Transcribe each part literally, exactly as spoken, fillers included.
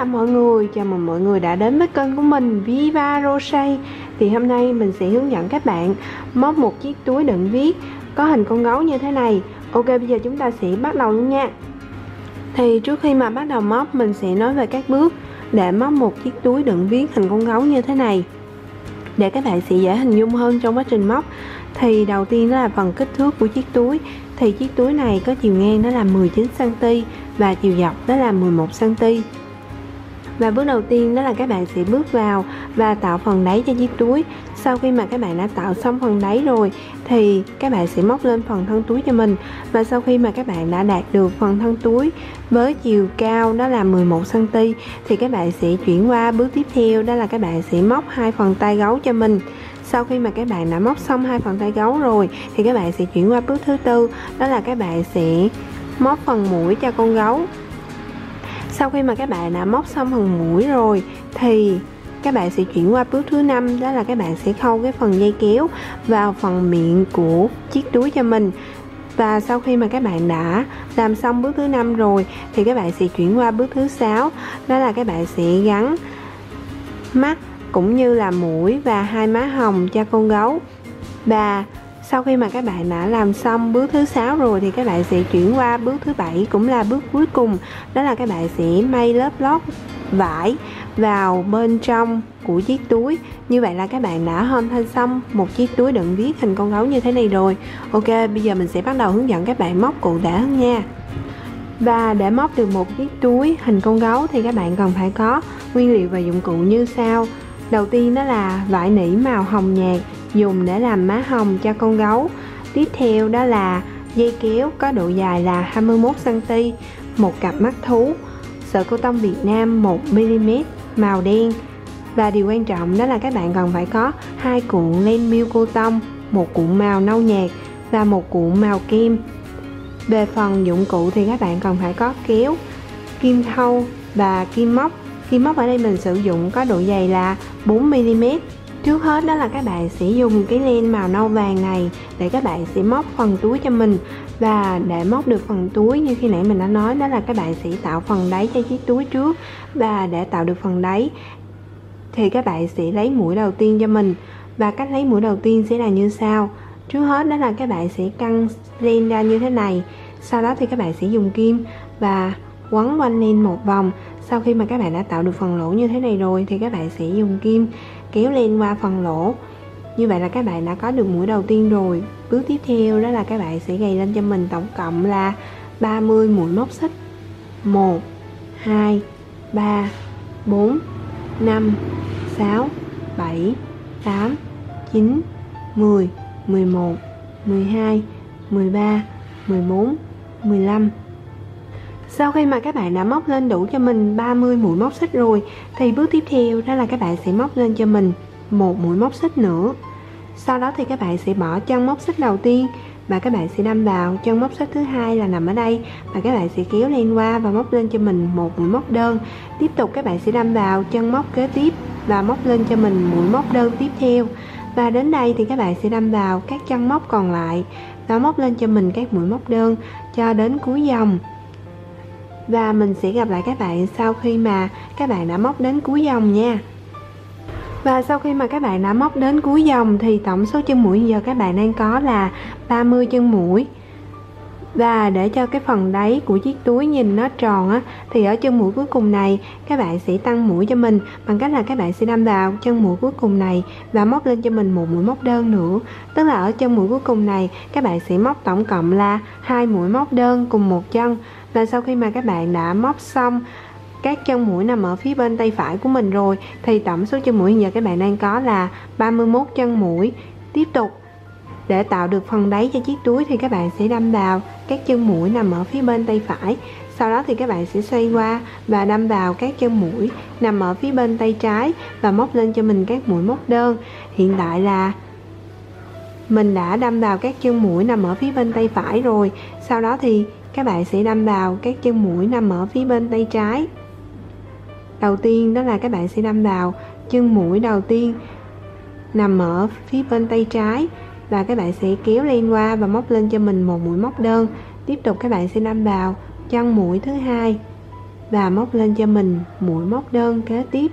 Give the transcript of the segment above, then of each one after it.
mọi người, chào mừng mọi người đã đến với kênh của mình Viva Crochet. Thì hôm nay mình sẽ hướng dẫn các bạn móc một chiếc túi đựng viết có hình con gấu như thế này. Ok, bây giờ chúng ta sẽ bắt đầu luôn nha. Thì trước khi mà bắt đầu móc, mình sẽ nói về các bước để móc một chiếc túi đựng viết hình con gấu như thế này, để các bạn sẽ dễ hình dung hơn trong quá trình móc. Thì đầu tiên đó là phần kích thước của chiếc túi. Thì chiếc túi này có chiều ngang đó là mười chín xăng ti mét và chiều dọc đó là mười một xăng ti mét. Và bước đầu tiên đó là các bạn sẽ bước vào và tạo phần đáy cho chiếc túi. Sau khi mà các bạn đã tạo xong phần đáy rồi thì các bạn sẽ móc lên phần thân túi cho mình. Và sau khi mà các bạn đã đạt được phần thân túi với chiều cao đó là mười một xăng ti mét thì các bạn sẽ chuyển qua bước tiếp theo, đó là các bạn sẽ móc hai phần tay gấu cho mình. Sau khi mà các bạn đã móc xong hai phần tay gấu rồi thì các bạn sẽ chuyển qua bước thứ tư, đó là các bạn sẽ móc phần mũi cho con gấu. Sau khi mà các bạn đã móc xong phần mũi rồi thì các bạn sẽ chuyển qua bước thứ năm, đó là các bạn sẽ khâu cái phần dây kéo vào phần miệng của chiếc túi cho mình. Và sau khi mà các bạn đã làm xong bước thứ năm rồi thì các bạn sẽ chuyển qua bước thứ sáu, đó là các bạn sẽ gắn mắt cũng như là mũi và hai má hồng cho con gấu. Và sau khi mà các bạn đã làm xong bước thứ sáu rồi thì các bạn sẽ chuyển qua bước thứ bảy, cũng là bước cuối cùng, đó là các bạn sẽ may lớp lót vải vào bên trong của chiếc túi. Như vậy là các bạn đã hoàn thành xong một chiếc túi đựng viết hình con gấu như thế này rồi. Ok, bây giờ mình sẽ bắt đầu hướng dẫn các bạn móc cụ thể hơn nha. Và để móc được một chiếc túi hình con gấu thì các bạn cần phải có nguyên liệu và dụng cụ như sau. Đầu tiên đó là vải nỉ màu hồng nhạt dùng để làm má hồng cho con gấu. Tiếp theo đó là dây kéo có độ dài là hai mươi mốt xăng ti mét, một cặp mắt thú, sợi cô tông Việt Nam một mi li mét màu đen. Và điều quan trọng đó là các bạn cần phải có hai cuộn len miêu cô tông, một cuộn màu nâu nhạt và một cuộn màu kem. Về phần dụng cụ thì các bạn cần phải có kéo, kim thâu và kim móc. Kim móc ở đây mình sử dụng có độ dày là bốn mi li mét. Trước hết đó là các bạn sẽ dùng cái len màu nâu vàng này để các bạn sẽ móc phần túi cho mình. Và để móc được phần túi như khi nãy mình đã nói, đó là các bạn sẽ tạo phần đáy cho chiếc túi trước. Và để tạo được phần đáy thì các bạn sẽ lấy mũi đầu tiên cho mình. Và cách lấy mũi đầu tiên sẽ là như sau. Trước hết đó là các bạn sẽ căng len ra như thế này. Sau đó thì các bạn sẽ dùng kim và quấn quanh len một vòng. Sau khi mà các bạn đã tạo được phần lỗ như thế này rồi thì các bạn sẽ dùng kim kéo len qua phần lỗ. Như vậy là các bạn đã có được mũi đầu tiên rồi. Bước tiếp theo đó là các bạn sẽ gầy lên cho mình tổng cộng là ba mươi mũi móc xích. Một, hai, ba, bốn, năm, sáu, bảy, tám, chín, mười, mười một, mười hai, mười ba, mười bốn, mười lăm. Sau khi mà các bạn đã móc lên đủ cho mình ba mươi mũi móc xích rồi thì bước tiếp theo đó là các bạn sẽ móc lên cho mình một mũi móc xích nữa. Sau đó thì các bạn sẽ bỏ chân móc xích đầu tiên và các bạn sẽ đâm vào chân móc xích thứ hai là nằm ở đây, và các bạn sẽ kéo len qua và móc lên cho mình một mũi móc đơn. Tiếp tục các bạn sẽ đâm vào chân móc kế tiếp và móc lên cho mình mũi móc đơn tiếp theo. Và đến đây thì các bạn sẽ đâm vào các chân móc còn lại và móc lên cho mình các mũi móc đơn cho đến cuối dòng. Và mình sẽ gặp lại các bạn sau khi mà các bạn đã móc đến cuối dòng nha. Và sau khi mà các bạn đã móc đến cuối dòng thì tổng số chân mũi giờ các bạn đang có là ba mươi chân mũi. Và để cho cái phần đáy của chiếc túi nhìn nó tròn á, thì ở chân mũi cuối cùng này các bạn sẽ tăng mũi cho mình bằng cách là các bạn sẽ đâm vào chân mũi cuối cùng này và móc lên cho mình một mũi móc đơn nữa. Tức là ở chân mũi cuối cùng này các bạn sẽ móc tổng cộng là hai mũi móc đơn cùng một chân. Và sau khi mà các bạn đã móc xong các chân mũi nằm ở phía bên tay phải của mình rồi thì tổng số chân mũi hiện giờ các bạn đang có là ba mươi mốt chân mũi. Tiếp tục để tạo được phần đáy cho chiếc túi thì các bạn sẽ đâm vào các chân mũi nằm ở phía bên tay phải. Sau đó thì các bạn sẽ xoay qua và đâm vào các chân mũi nằm ở phía bên tay trái và móc lên cho mình các mũi móc đơn. Hiện tại là mình đã đâm vào các chân mũi nằm ở phía bên tay phải rồi. Sau đó thì các bạn sẽ đâm vào các chân mũi nằm ở phía bên tay trái. Đầu tiên đó là các bạn sẽ đâm vào chân mũi đầu tiên nằm ở phía bên tay trái và các bạn sẽ kéo len qua và móc lên cho mình một mũi móc đơn. Tiếp tục các bạn sẽ đâm vào chân mũi thứ hai và móc lên cho mình mũi móc đơn kế tiếp.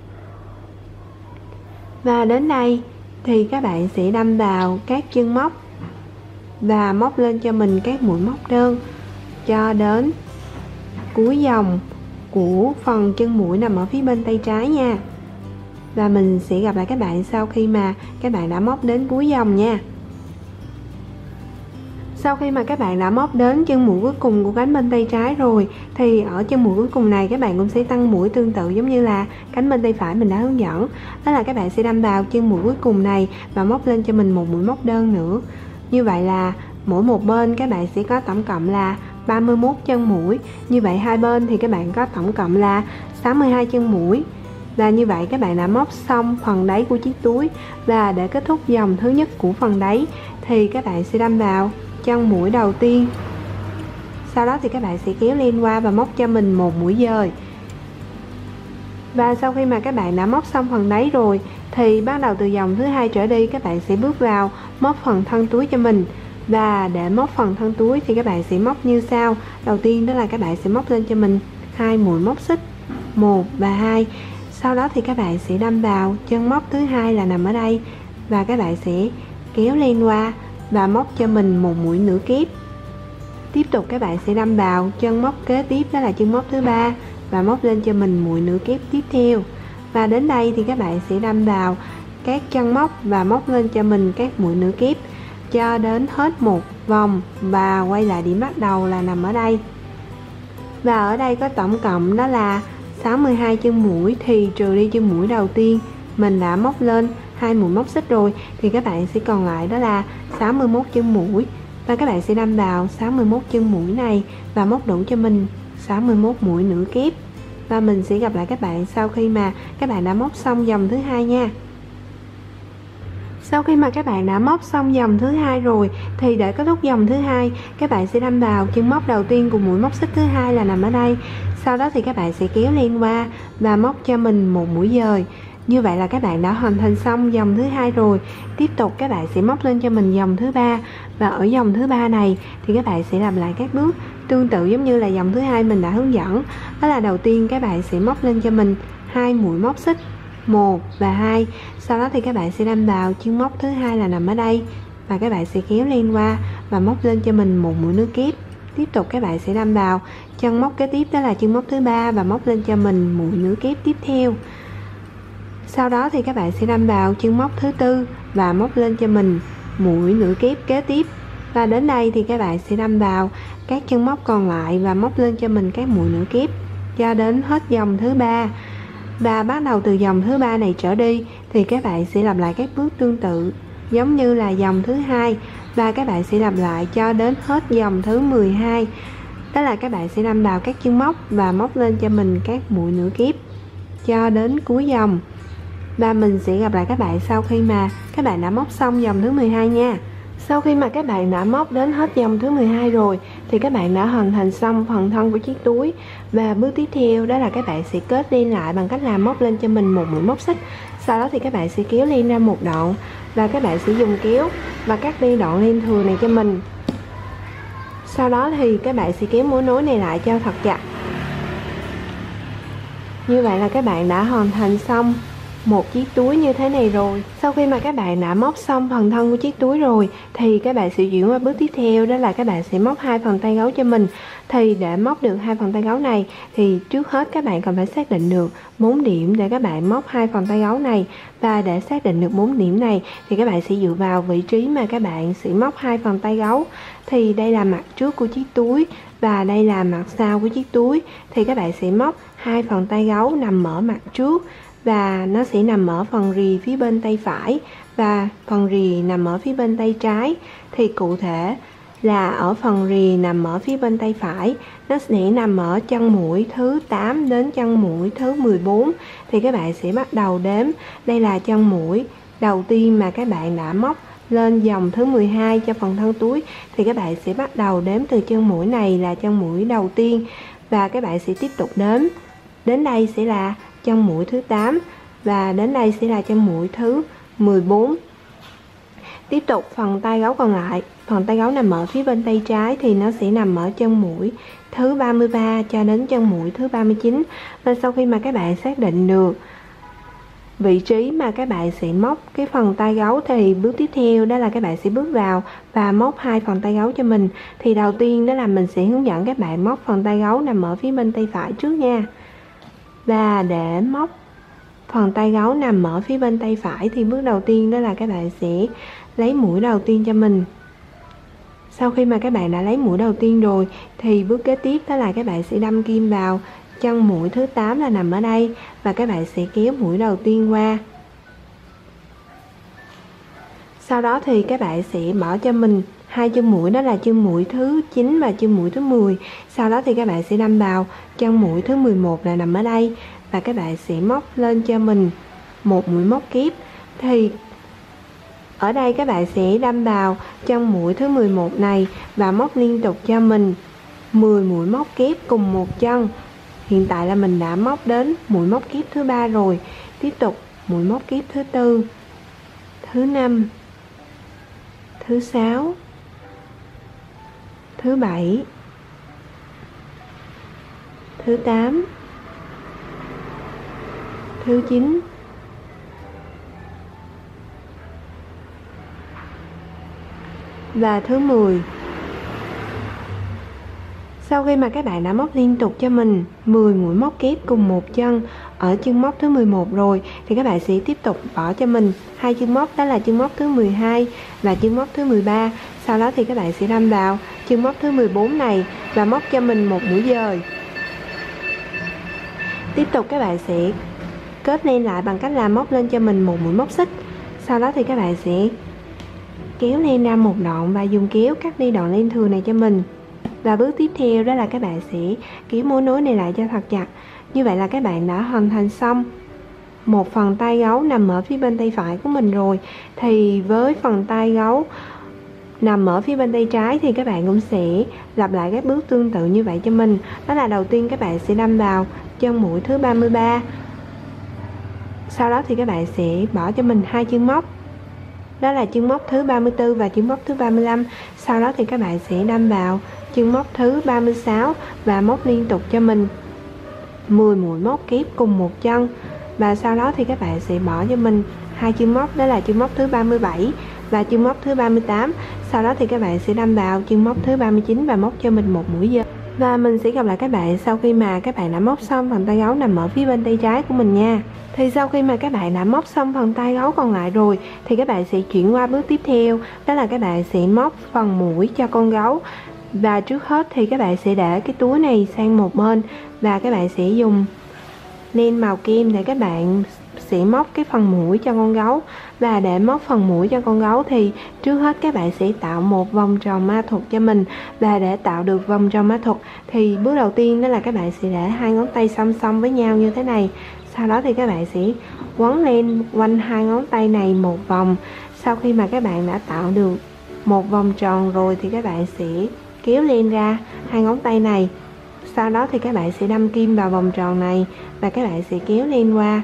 Và đến đây thì các bạn sẽ đâm vào các chân móc và móc lên cho mình các mũi móc đơn cho đến cuối dòng của phần chân mũi nằm ở phía bên tay trái nha. Và mình sẽ gặp lại các bạn sau khi mà các bạn đã móc đến cuối dòng nha. Sau khi mà các bạn đã móc đến chân mũi cuối cùng của cánh bên tay trái rồi thì ở chân mũi cuối cùng này các bạn cũng sẽ tăng mũi tương tự giống như là cánh bên tay phải mình đã hướng dẫn. Đó là các bạn sẽ đâm vào chân mũi cuối cùng này và móc lên cho mình một mũi móc đơn nữa. Như vậy là mỗi một bên các bạn sẽ có tổng cộng là ba mươi mốt chân mũi. Như vậy hai bên thì các bạn có tổng cộng là sáu mươi hai chân mũi. Và như vậy các bạn đã móc xong phần đáy của chiếc túi. Và để kết thúc dòng thứ nhất của phần đáy thì các bạn sẽ đâm vào chân mũi đầu tiên. Sau đó thì các bạn sẽ kéo lên qua và móc cho mình một mũi dời. Và sau khi mà các bạn đã móc xong phần đáy rồi thì bắt đầu từ dòng thứ hai trở đi các bạn sẽ bước vào móc phần thân túi cho mình. Và để móc phần thân túi thì các bạn sẽ móc như sau. Đầu tiên đó là các bạn sẽ móc lên cho mình hai mũi móc xích, một và hai. Sau đó thì các bạn sẽ đâm vào chân móc thứ hai là nằm ở đây và các bạn sẽ kéo lên qua và móc cho mình một mũi nửa kép. Tiếp tục các bạn sẽ đâm vào chân móc kế tiếp đó là chân móc thứ ba và móc lên cho mình mũi nửa kép tiếp theo. Và đến đây thì các bạn sẽ đâm vào các chân móc và móc lên cho mình các mũi nửa kép cho đến hết một vòng và quay lại điểm bắt đầu là nằm ở đây. Và ở đây có tổng cộng đó là sáu mươi hai chân mũi, thì trừ đi chân mũi đầu tiên mình đã móc lên hai mũi móc xích rồi thì các bạn sẽ còn lại đó là sáu mươi mốt chân mũi. Và các bạn sẽ đâm vào sáu mươi mốt chân mũi này và móc đủ cho mình sáu mươi mốt mũi nửa kép. Và mình sẽ gặp lại các bạn sau khi mà các bạn đã móc xong dòng thứ hai nha. Sau khi mà các bạn đã móc xong dòng thứ hai rồi thì để kết thúc dòng thứ hai các bạn sẽ đâm vào chân móc đầu tiên của mũi móc xích thứ hai là nằm ở đây. Sau đó thì các bạn sẽ kéo lên qua và móc cho mình một mũi dời. Như vậy là các bạn đã hoàn thành xong dòng thứ hai rồi. Tiếp tục các bạn sẽ móc lên cho mình dòng thứ ba. Và ở dòng thứ ba này thì các bạn sẽ làm lại các bước tương tự giống như là dòng thứ hai mình đã hướng dẫn. Đó là đầu tiên các bạn sẽ móc lên cho mình hai mũi móc xích, một và hai. Sau đó thì các bạn sẽ đâm vào chân móc thứ hai là nằm ở đây và các bạn sẽ kéo lên qua và móc lên cho mình một mũi nửa kép. Tiếp tục các bạn sẽ đâm vào chân móc kế tiếp đó là chân móc thứ ba và móc lên cho mình mũi nửa kép tiếp theo. Sau đó thì các bạn sẽ đâm vào chân móc thứ tư và móc lên cho mình mũi nửa kép kế tiếp. Và đến đây thì các bạn sẽ đâm vào các chân móc còn lại và móc lên cho mình các mũi nửa kép cho đến hết dòng thứ ba. Và bắt đầu từ dòng thứ ba này trở đi thì các bạn sẽ làm lại các bước tương tự giống như là dòng thứ hai và các bạn sẽ làm lại cho đến hết dòng thứ mười hai. Đó là các bạn sẽ đâm vào các chân móc và móc lên cho mình các mũi nửa kép cho đến cuối dòng. Và mình sẽ gặp lại các bạn sau khi mà các bạn đã móc xong dòng thứ mười hai nha. Sau khi mà các bạn đã móc đến hết dòng thứ mười hai rồi thì các bạn đã hoàn thành xong phần thân của chiếc túi. Và bước tiếp theo đó là các bạn sẽ kết lên lại bằng cách là móc lên cho mình một mũi móc xích. Sau đó thì các bạn sẽ kéo lên ra một đoạn và các bạn sẽ dùng kéo và cắt đi đoạn len thừa này cho mình. Sau đó thì các bạn sẽ kéo mối nối này lại cho thật chặt. Như vậy là các bạn đã hoàn thành xong một chiếc túi như thế này rồi. Sau khi mà các bạn đã móc xong phần thân của chiếc túi rồi thì các bạn sẽ chuyển qua bước tiếp theo, đó là các bạn sẽ móc hai phần tay gấu cho mình. Thì để móc được hai phần tay gấu này thì trước hết các bạn cần phải xác định được bốn điểm để các bạn móc hai phần tay gấu này. Và để xác định được bốn điểm này thì các bạn sẽ dựa vào vị trí mà các bạn sẽ móc hai phần tay gấu. Thì đây là mặt trước của chiếc túi và đây là mặt sau của chiếc túi. Thì các bạn sẽ móc hai phần tay gấu nằm ở mặt trước và nó sẽ nằm ở phần rì phía bên tay phải và phần rì nằm ở phía bên tay trái. Thì cụ thể là ở phần rì nằm ở phía bên tay phải, nó sẽ nằm ở chân mũi thứ tám đến chân mũi thứ mười bốn. Thì các bạn sẽ bắt đầu đếm. Đây là chân mũi đầu tiên mà các bạn đã móc lên dòng thứ mười hai cho phần thân túi. Thì các bạn sẽ bắt đầu đếm từ chân mũi này là chân mũi đầu tiên và các bạn sẽ tiếp tục đếm. Đến đây sẽ là chân mũi thứ tám và đến đây sẽ là chân mũi thứ mười bốn. Tiếp tục phần tay gấu còn lại, phần tay gấu nằm ở phía bên tay trái thì nó sẽ nằm ở chân mũi thứ ba mươi ba cho đến chân mũi thứ ba mươi chín. Và sau khi mà các bạn xác định được vị trí mà các bạn sẽ móc cái phần tay gấu thì bước tiếp theo đó là các bạn sẽ bước vào và móc hai phần tay gấu cho mình. Thì đầu tiên đó là mình sẽ hướng dẫn các bạn móc phần tay gấu nằm ở phía bên tay phải trước nha. Và để móc phần tay gấu nằm ở phía bên tay phải thì bước đầu tiên đó là các bạn sẽ lấy mũi đầu tiên cho mình. Sau khi mà các bạn đã lấy mũi đầu tiên rồi thì bước kế tiếp đó là các bạn sẽ đâm kim vào chân mũi thứ tám là nằm ở đây và các bạn sẽ kéo mũi đầu tiên qua. Sau đó thì các bạn sẽ bỏ cho mình hai chân mũi, đó là chân mũi thứ chín và chân mũi thứ mười. Sau đó thì các bạn sẽ đâm vào chân mũi thứ mười một là nằm ở đây và các bạn sẽ móc lên cho mình một mũi móc kép. Thì ở đây các bạn sẽ đâm vào chân mũi thứ mười một này và móc liên tục cho mình mười mũi móc kép cùng một chân. Hiện tại là mình đã móc đến mũi móc kép thứ ba rồi. Tiếp tục mũi móc kép thứ tư, thứ năm, thứ sáu, thứ bảy, thứ tám, thứ chín, và thứ mười. Sau khi mà các bạn đã móc liên tục cho mình mười mũi móc kép cùng một chân ở chân móc thứ mười một rồi thì các bạn sẽ tiếp tục bỏ cho mình hai chân móc, đó là chân móc thứ mười hai và chân móc thứ mười ba. Sau đó thì các bạn sẽ đâm vào chân móc thứ mười bốn này và móc cho mình một mũi dời. Tiếp tục các bạn sẽ kết len lại bằng cách là móc lên cho mình một mũi móc xích. Sau đó thì các bạn sẽ kéo len ra một đoạn và dùng kéo cắt đi đoạn len thừa này cho mình. Và bước tiếp theo đó là các bạn sẽ kéo mối nối này lại cho thật chặt. Như vậy là các bạn đã hoàn thành xong một phần tay gấu nằm ở phía bên tay phải của mình rồi. Thì với phần tay gấu nằm ở phía bên tay trái thì các bạn cũng sẽ lặp lại các bước tương tự như vậy cho mình. Đó là đầu tiên các bạn sẽ đâm vào chân mũi thứ ba mươi ba. Sau đó thì các bạn sẽ bỏ cho mình hai chân móc, đó là chân móc thứ ba mươi tư và chân móc thứ ba mươi lăm. Sau đó thì các bạn sẽ đâm vào chân móc thứ ba mươi sáu và móc liên tục cho mình mười mũi móc kép cùng một chân. Và sau đó thì các bạn sẽ bỏ cho mình hai chân móc, đó là chân móc thứ ba mươi bảy và chân móc thứ ba mươi tám. Sau đó thì các bạn sẽ đâm vào chân móc thứ ba mươi chín và móc cho mình một mũi dời. Và mình sẽ gặp lại các bạn sau khi mà các bạn đã móc xong phần tay gấu nằm ở phía bên tay trái của mình nha. Thì sau khi mà các bạn đã móc xong phần tay gấu còn lại rồi thì các bạn sẽ chuyển qua bước tiếp theo, đó là các bạn sẽ móc phần mũi cho con gấu. Và trước hết thì các bạn sẽ để cái túi này sang một bên và các bạn sẽ dùng len màu kem để các bạn sẽ móc cái phần mũi cho con gấu. Và để móc phần mũi cho con gấu thì trước hết các bạn sẽ tạo một vòng tròn ma thuật cho mình. Và để tạo được vòng tròn ma thuật thì bước đầu tiên đó là các bạn sẽ để hai ngón tay song song với nhau như thế này. Sau đó thì các bạn sẽ quấn len quanh hai ngón tay này một vòng. Sau khi mà các bạn đã tạo được một vòng tròn rồi thì các bạn sẽ kéo len ra hai ngón tay này. Sau đó thì các bạn sẽ đâm kim vào vòng tròn này và các bạn sẽ kéo len qua.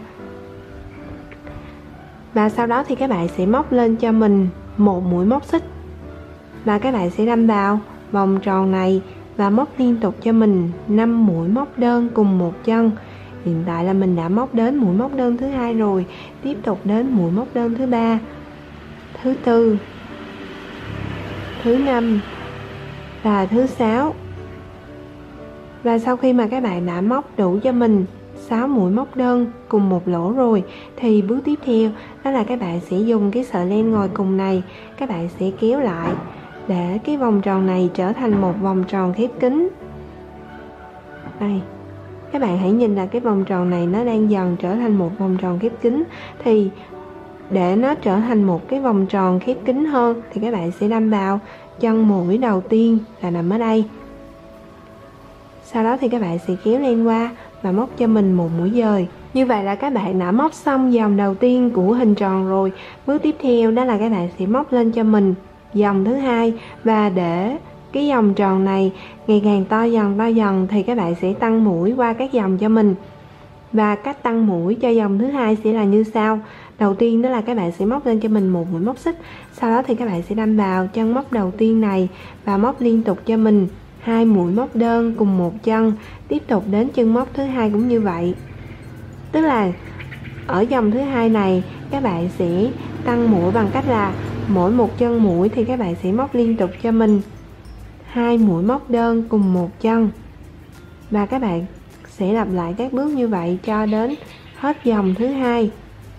Và sau đó thì các bạn sẽ móc lên cho mình một mũi móc xích và các bạn sẽ đâm vào vòng tròn này và móc liên tục cho mình năm mũi móc đơn cùng một chân. Hiện tại là mình đã móc đến mũi móc đơn thứ hai rồi. Tiếp tục đến mũi móc đơn thứ ba, thứ tư, thứ năm và thứ sáu. Và sau khi mà các bạn đã móc đủ cho mình sáu mũi móc đơn cùng một lỗ rồi thì bước tiếp theo đó là các bạn sẽ dùng cái sợi len ngồi cùng này, các bạn sẽ kéo lại để cái vòng tròn này trở thành một vòng tròn khép kín. Đây, các bạn hãy nhìn là cái vòng tròn này nó đang dần trở thành một vòng tròn khép kín. Thì để nó trở thành một cái vòng tròn khép kín hơn thì các bạn sẽ đâm vào chân mũi đầu tiên là nằm ở đây. Sau đó thì các bạn sẽ kéo len qua và móc cho mình một mũi dời. Như vậy là các bạn đã móc xong dòng đầu tiên của hình tròn rồi. Bước tiếp theo đó là các bạn sẽ móc lên cho mình dòng thứ hai. Và để cái dòng tròn này ngày càng to dần to dần thì các bạn sẽ tăng mũi qua các dòng cho mình. Và cách tăng mũi cho dòng thứ hai sẽ là như sau. Đầu tiên đó là các bạn sẽ móc lên cho mình một mũi móc xích, sau đó thì các bạn sẽ đâm vào chân móc đầu tiên này và móc liên tục cho mình hai mũi móc đơn cùng một chân. Tiếp tục đến chân móc thứ hai cũng như vậy, tức là ở dòng thứ hai này các bạn sẽ tăng mũi bằng cách là mỗi một chân mũi thì các bạn sẽ móc liên tục cho mình hai mũi móc đơn cùng một chân, và các bạn sẽ lặp lại các bước như vậy cho đến hết dòng thứ hai.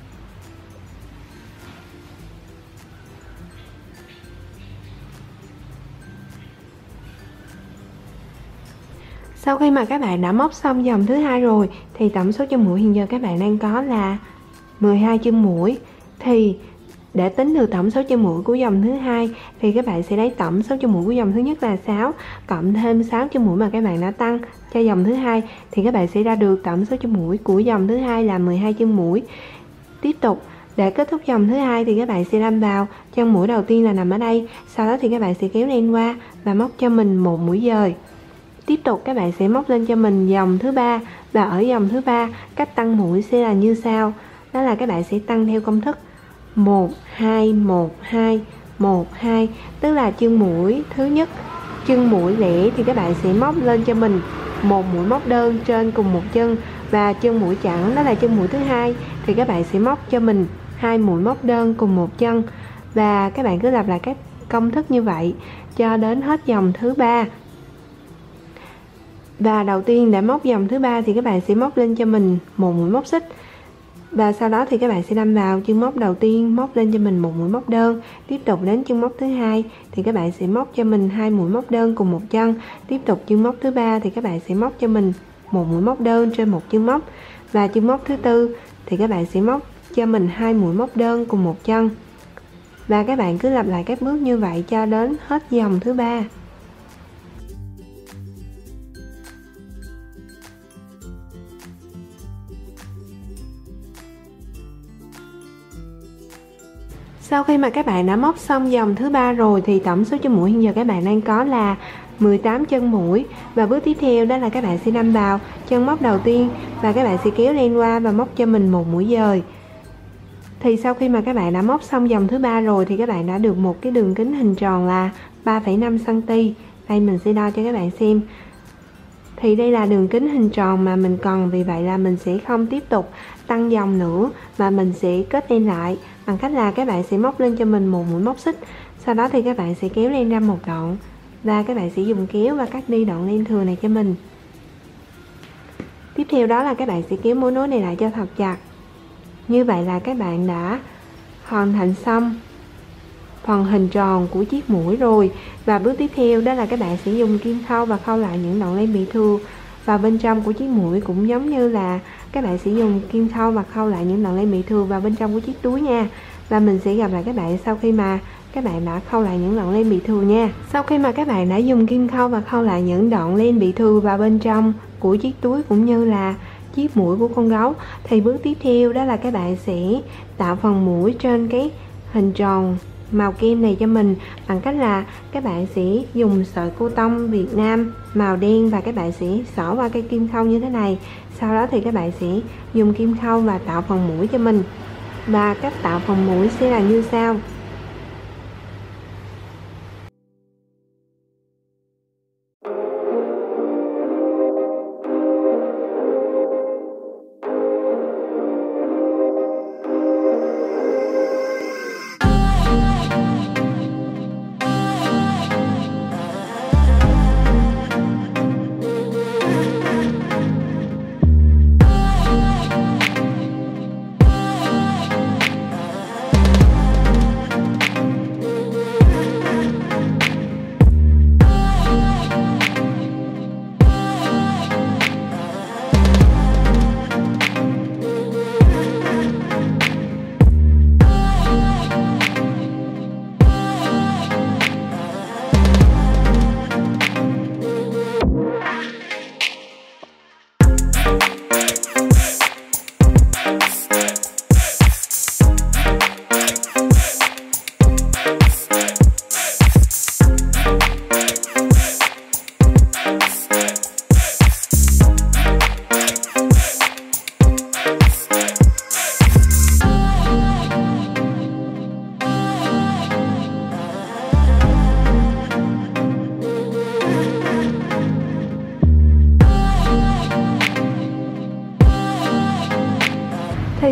Sau khi mà các bạn đã móc xong dòng thứ hai rồi thì tổng số chân mũi hiện giờ các bạn đang có là mười hai chân mũi. Thì để tính được tổng số chân mũi của dòng thứ hai thì các bạn sẽ lấy tổng số chân mũi của dòng thứ nhất là sáu cộng thêm sáu chân mũi mà các bạn đã tăng cho dòng thứ hai thì các bạn sẽ ra được tổng số chân mũi của dòng thứ hai là mười hai chân mũi. Tiếp tục để kết thúc dòng thứ hai thì các bạn sẽ đâm vào chân mũi đầu tiên là nằm ở đây, sau đó thì các bạn sẽ kéo len qua và móc cho mình một mũi dời. Tiếp tục các bạn sẽ móc lên cho mình dòng thứ ba, và ở dòng thứ ba cách tăng mũi sẽ là như sau, đó là các bạn sẽ tăng theo công thức một hai một hai một hai, tức là chân mũi thứ nhất, chân mũi lẻ thì các bạn sẽ móc lên cho mình một mũi móc đơn trên cùng một chân, và chân mũi chẵn đó là chân mũi thứ hai thì các bạn sẽ móc cho mình hai mũi móc đơn cùng một chân, và các bạn cứ lặp lại các công thức như vậy cho đến hết dòng thứ ba. Và đầu tiên để móc dòng thứ ba thì các bạn sẽ móc lên cho mình một mũi móc xích, và sau đó thì các bạn sẽ đâm vào chân móc đầu tiên, móc lên cho mình một mũi móc đơn. Tiếp tục đến chân móc thứ hai thì các bạn sẽ móc cho mình hai mũi móc đơn cùng một chân. Tiếp tục chân móc thứ ba thì các bạn sẽ móc cho mình một mũi móc đơn trên một chân móc, và chân móc thứ tư thì các bạn sẽ móc cho mình hai mũi móc đơn cùng một chân, và các bạn cứ lặp lại các bước như vậy cho đến hết dòng thứ ba. Sau khi mà các bạn đã móc xong dòng thứ ba rồi thì tổng số chân mũi hiện giờ các bạn đang có là mười tám chân mũi, và bước tiếp theo đó là các bạn sẽ đâm vào chân móc đầu tiên và các bạn sẽ kéo len qua và móc cho mình một mũi dời. Thì sau khi mà các bạn đã móc xong dòng thứ ba rồi thì các bạn đã được một cái đường kính hình tròn là ba phẩy năm xăng-ti-mét. Đây mình sẽ đo cho các bạn xem. Thì đây là đường kính hình tròn mà mình cần, vì vậy là mình sẽ không tiếp tục tăng dòng nữa mà mình sẽ kết len lại bằng cách là các bạn sẽ móc lên cho mình một mũi móc xích, sau đó thì các bạn sẽ kéo len ra một đoạn và các bạn sẽ dùng kéo và cắt đi đoạn len thừa này cho mình. Tiếp theo đó là các bạn sẽ kéo mối nối này lại cho thật chặt. Như vậy là các bạn đã hoàn thành xong phần hình tròn của chiếc mũi rồi. Và bước tiếp theo đó là các bạn sẽ dùng kim khâu và khâu lại những đoạn len bị thừa vào bên trong của chiếc mũi, cũng giống như là các bạn sẽ dùng kim khâu và khâu lại những đoạn len bị thừa vào bên trong của chiếc túi nha. Và mình sẽ gặp lại các bạn sau khi mà các bạn đã khâu lại những đoạn len bị thừa nha. Sau khi mà các bạn đã dùng kim khâu và khâu lại những đoạn len bị thừa vào bên trong của chiếc túi cũng như là chiếc mũi của con gấu, thì bước tiếp theo đó là các bạn sẽ tạo phần mũi trên cái hình tròn màu kem này cho mình bằng cách là các bạn sẽ dùng sợi cô tông Việt Nam màu đen và các bạn sẽ xỏ qua cây kim khâu như thế này. Sau đó thì các bạn sẽ dùng kim khâu và tạo phần mũi cho mình. Và cách tạo phần mũi sẽ là như sau.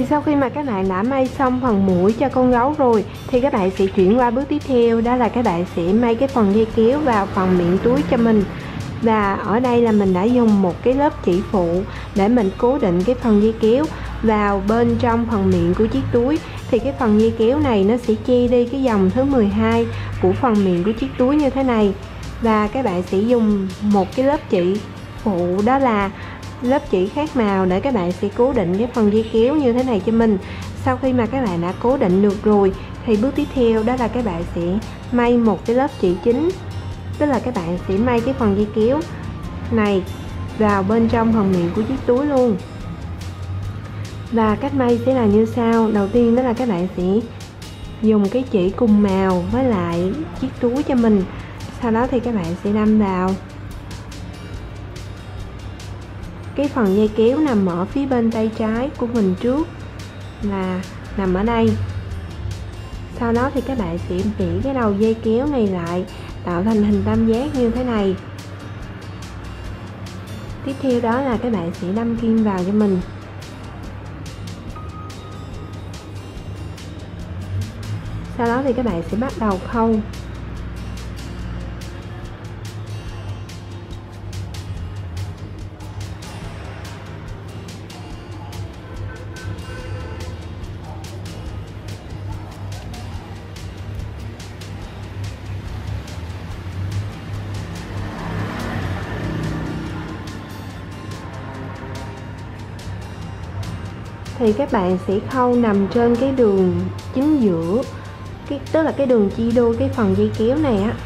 sau khi mà các bạn đã may xong phần mũi cho con gấu rồi thì các bạn sẽ chuyển qua bước tiếp theo, đó là các bạn sẽ may cái phần dây kéo vào phần miệng túi cho mình. Và ở đây là mình đã dùng một cái lớp chỉ phụ để mình cố định cái phần dây kéo vào bên trong phần miệng của chiếc túi. Thì cái phần dây kéo này nó sẽ che đi cái dòng thứ mười hai của phần miệng của chiếc túi như thế này. Và các bạn sẽ dùng một cái lớp chỉ phụ, đó là lớp chỉ khác màu, để các bạn sẽ cố định cái phần dây kéo như thế này cho mình. Sau khi mà các bạn đã cố định được rồi thì bước tiếp theo đó là các bạn sẽ may một cái lớp chỉ chính, tức là các bạn sẽ may cái phần dây kéo này vào bên trong phần miệng của chiếc túi luôn. Và cách may sẽ là như sau. Đầu tiên đó là các bạn sẽ dùng cái chỉ cùng màu với lại chiếc túi cho mình. Sau đó thì các bạn sẽ đâm vào cái phần dây kéo nằm ở phía bên tay trái của mình trước, là nằm ở đây. Sau đó thì các bạn sẽ vẽ cái đầu dây kéo này lại tạo thành hình tam giác như thế này. Tiếp theo đó là các bạn sẽ đâm kim vào cho mình. Sau đó thì các bạn sẽ bắt đầu khâu. Thì các bạn sẽ khâu nằm trên cái đường chính giữa, cái tức là cái đường chia đôi cái phần dây kéo này á.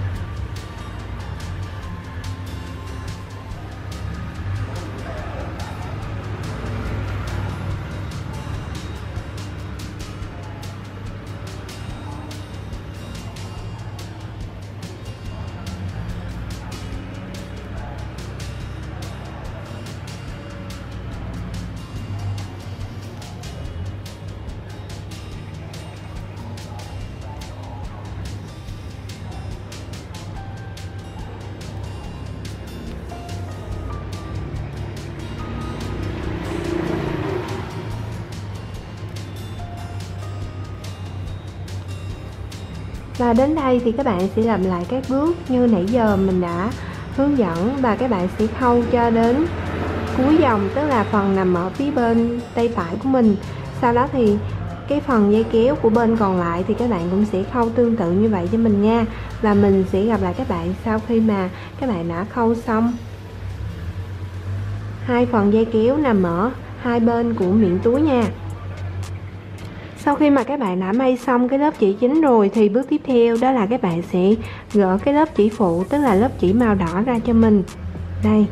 Và đến đây thì các bạn sẽ làm lại các bước như nãy giờ mình đã hướng dẫn, và các bạn sẽ khâu cho đến cuối dòng, tức là phần nằm ở phía bên tay phải của mình. Sau đó thì cái phần dây kéo của bên còn lại thì các bạn cũng sẽ khâu tương tự như vậy cho mình nha. Và mình sẽ gặp lại các bạn sau khi mà các bạn đã khâu xong hai phần dây kéo nằm ở hai bên của miệng túi nha. Sau khi mà các bạn đã may xong cái lớp chỉ chính rồi thì bước tiếp theo đó là các bạn sẽ gỡ cái lớp chỉ phụ, tức là lớp chỉ màu đỏ ra cho mình. Đây.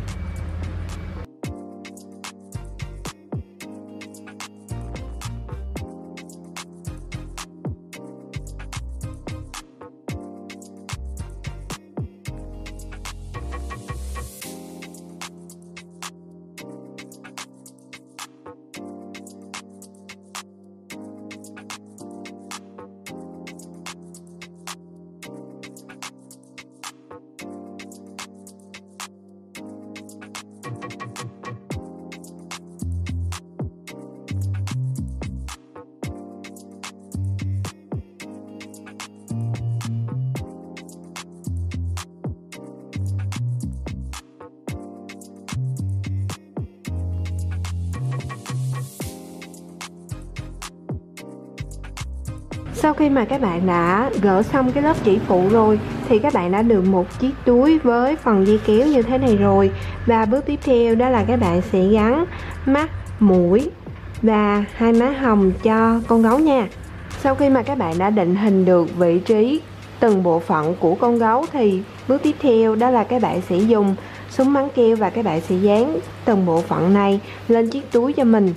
Sau khi mà các bạn đã gỡ xong cái lớp chỉ phụ rồi thì các bạn đã được một chiếc túi với phần dây kéo như thế này rồi. Và bước tiếp theo đó là các bạn sẽ gắn mắt, mũi và hai má hồng cho con gấu nha. Sau khi mà các bạn đã định hình được vị trí từng bộ phận của con gấu thì bước tiếp theo đó là các bạn sẽ dùng súng bắn keo và các bạn sẽ dán từng bộ phận này lên chiếc túi cho mình.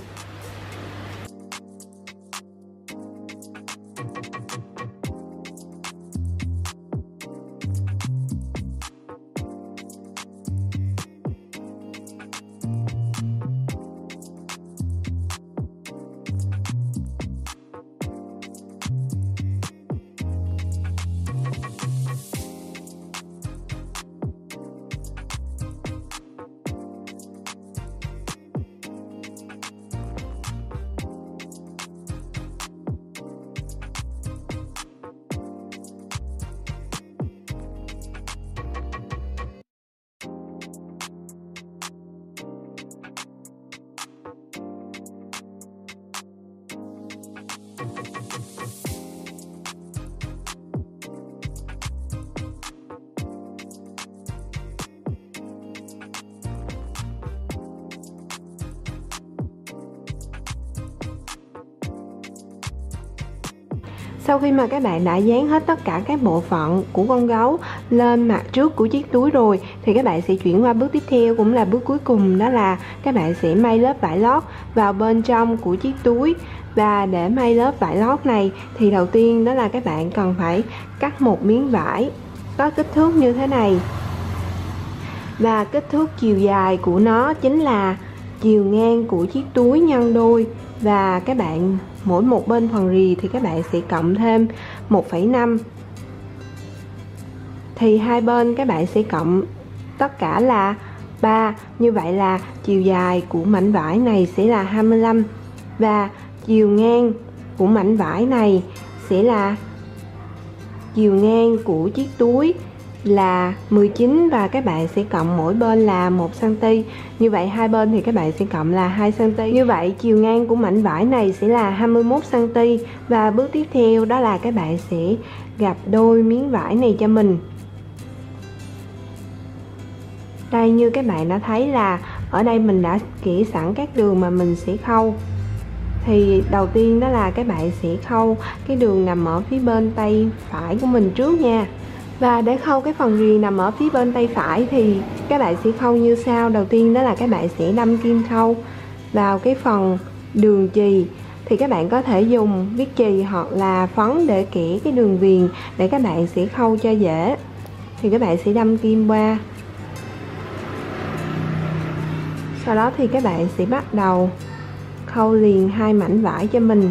Sau khi mà các bạn đã dán hết tất cả các bộ phận của con gấu lên mặt trước của chiếc túi rồi thì các bạn sẽ chuyển qua bước tiếp theo, cũng là bước cuối cùng, đó là các bạn sẽ may lớp vải lót vào bên trong của chiếc túi. Và để may lớp vải lót này thì đầu tiên đó là các bạn cần phải cắt một miếng vải có kích thước như thế này. Và kích thước chiều dài của nó chính là chiều ngang của chiếc túi nhân đôi. Và các bạn mỗi một bên phần rì thì các bạn sẽ cộng thêm một phẩy năm. Thì hai bên các bạn sẽ cộng tất cả là ba. Như vậy là chiều dài của mảnh vải này sẽ là hai mươi lăm. Và chiều ngang của mảnh vải này sẽ là chiều ngang của chiếc túi là mười chín, và các bạn sẽ cộng mỗi bên là một xăng ti mét. Như vậy hai bên thì các bạn sẽ cộng là hai xăng ti mét. Như vậy chiều ngang của mảnh vải này sẽ là hai mươi mốt xăng ti mét. Và bước tiếp theo đó là các bạn sẽ gập đôi miếng vải này cho mình. Đây, như các bạn đã thấy là ở đây mình đã kẻ sẵn các đường mà mình sẽ khâu. Thì đầu tiên đó là các bạn sẽ khâu cái đường nằm ở phía bên tay phải của mình trước nha. Và để khâu cái phần rì nằm ở phía bên tay phải thì các bạn sẽ khâu như sau. Đầu tiên đó là các bạn sẽ đâm kim khâu vào cái phần đường chì. Thì các bạn có thể dùng viết chì hoặc là phấn để kẻ cái đường viền để các bạn sẽ khâu cho dễ. Thì các bạn sẽ đâm kim qua. Sau đó thì các bạn sẽ bắt đầu khâu liền hai mảnh vải cho mình.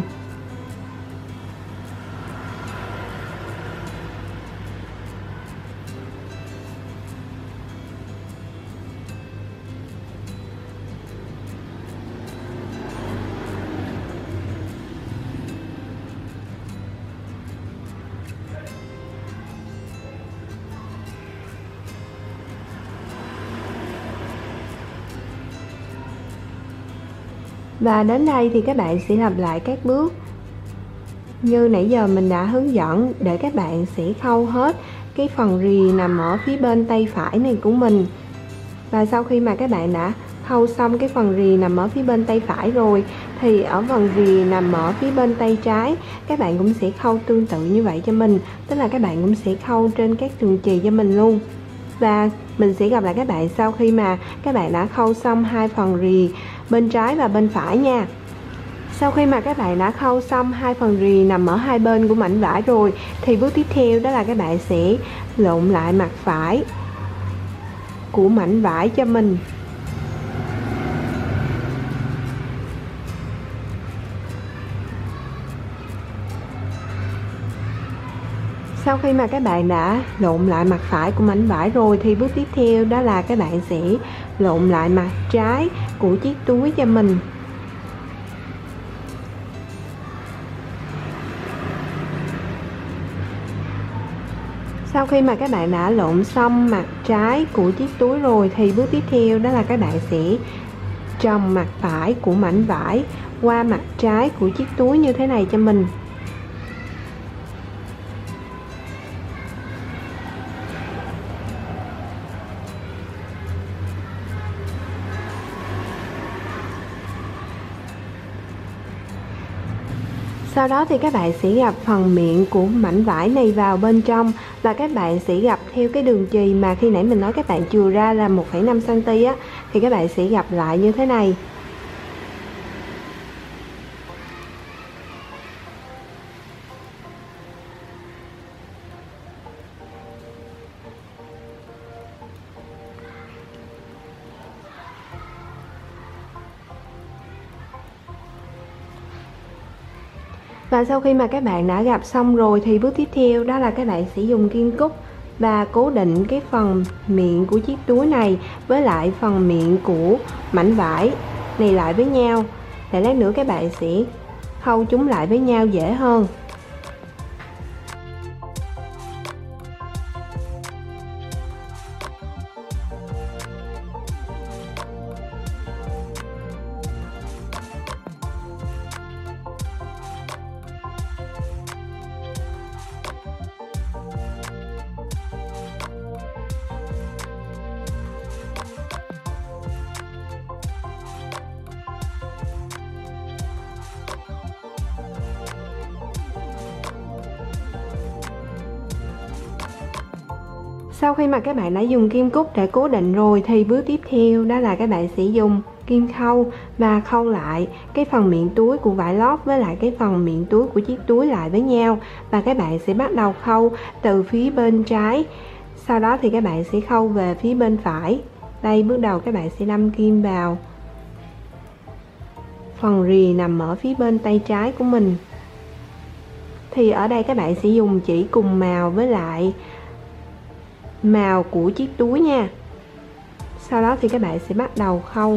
Và đến đây thì các bạn sẽ lặp lại các bước như nãy giờ mình đã hướng dẫn để các bạn sẽ khâu hết cái phần rì nằm ở phía bên tay phải này của mình. Và sau khi mà các bạn đã khâu xong cái phần rì nằm ở phía bên tay phải rồi thì ở phần rì nằm ở phía bên tay trái các bạn cũng sẽ khâu tương tự như vậy cho mình. Tức là các bạn cũng sẽ khâu trên các đường chì cho mình luôn. Và mình sẽ gặp lại các bạn sau khi mà các bạn đã khâu xong hai phần rì bên trái và bên phải nha. Sau khi mà các bạn đã khâu xong hai phần rì nằm ở hai bên của mảnh vải rồi thì bước tiếp theo đó là các bạn sẽ lộn lại mặt phải của mảnh vải cho mình. Sau khi mà các bạn đã lộn lại mặt phải của mảnh vải rồi thì bước tiếp theo đó là các bạn sẽ lộn lại mặt trái của chiếc túi cho mình. Sau khi mà các bạn đã lộn xong mặt trái của chiếc túi rồi thì bước tiếp theo đó là các bạn sẽ trồng mặt phải của mảnh vải qua mặt trái của chiếc túi như thế này cho mình. Sau đó thì các bạn sẽ gập phần miệng của mảnh vải này vào bên trong và các bạn sẽ gập theo cái đường chì mà khi nãy mình nói các bạn chừa ra là một phẩy năm xăng ti mét á, thì các bạn sẽ gập lại như thế này. Và sau khi mà các bạn đã gập xong rồi thì bước tiếp theo đó là các bạn sẽ dùng kim cúc và cố định cái phần miệng của chiếc túi này với lại phần miệng của mảnh vải này lại với nhau. Để lát nữa các bạn sẽ khâu chúng lại với nhau dễ hơn. Sau khi mà các bạn đã dùng kim cúc để cố định rồi thì bước tiếp theo đó là các bạn sẽ dùng kim khâu và khâu lại cái phần miệng túi của vải lót với lại cái phần miệng túi của chiếc túi lại với nhau, và các bạn sẽ bắt đầu khâu từ phía bên trái, sau đó thì các bạn sẽ khâu về phía bên phải. Đây, bước đầu các bạn sẽ đâm kim vào phần rìa nằm ở phía bên tay trái của mình. Thì ở đây các bạn sẽ dùng chỉ cùng màu với lại màu của chiếc túi nha. Sau đó thì các bạn sẽ bắt đầu khâu.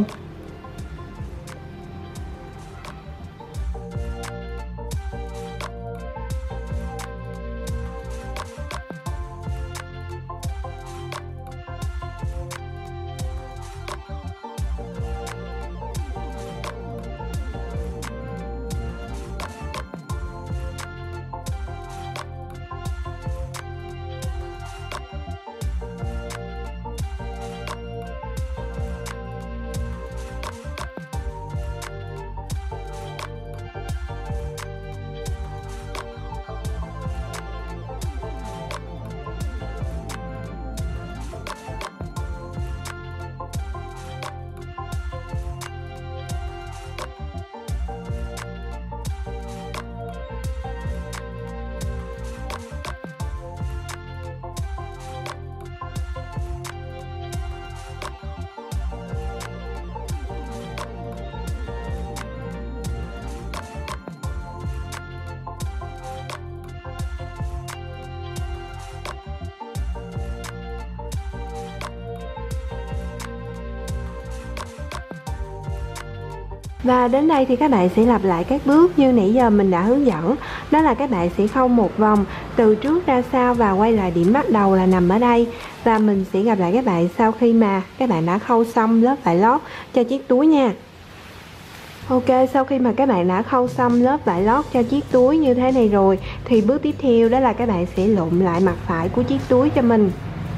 Và đến đây thì các bạn sẽ lặp lại các bước như nãy giờ mình đã hướng dẫn. Đó là các bạn sẽ khâu một vòng từ trước ra sau và quay lại điểm bắt đầu là nằm ở đây. Và mình sẽ gặp lại các bạn sau khi mà các bạn đã khâu xong lớp vải lót cho chiếc túi nha. Ok, sau khi mà các bạn đã khâu xong lớp vải lót cho chiếc túi như thế này rồi thì bước tiếp theo đó là các bạn sẽ lộn lại mặt phải của chiếc túi cho mình.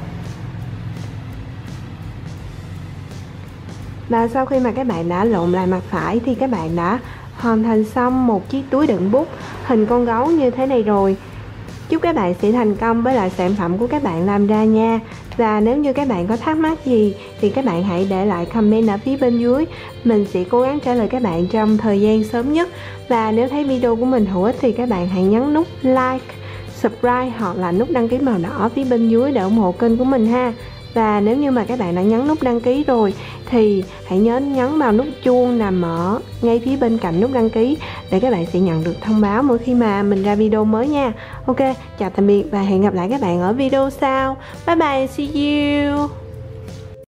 Và sau khi mà các bạn đã lộn lại mặt phải thì các bạn đã hoàn thành xong một chiếc túi đựng bút hình con gấu như thế này rồi. Chúc các bạn sẽ thành công với lại sản phẩm của các bạn làm ra nha. Và nếu như các bạn có thắc mắc gì thì các bạn hãy để lại comment ở phía bên dưới. Mình sẽ cố gắng trả lời các bạn trong thời gian sớm nhất. Và nếu thấy video của mình hữu ích thì các bạn hãy nhấn nút like, subscribe hoặc là nút đăng ký màu đỏ phía bên dưới để ủng hộ kênh của mình ha. Và nếu như mà các bạn đã nhấn nút đăng ký rồi thì hãy nhớ nhấn vào nút chuông nằm ở ngay phía bên cạnh nút đăng ký để các bạn sẽ nhận được thông báo mỗi khi mà mình ra video mới nha. Ok, chào tạm biệt và hẹn gặp lại các bạn ở video sau. Bye bye, see you.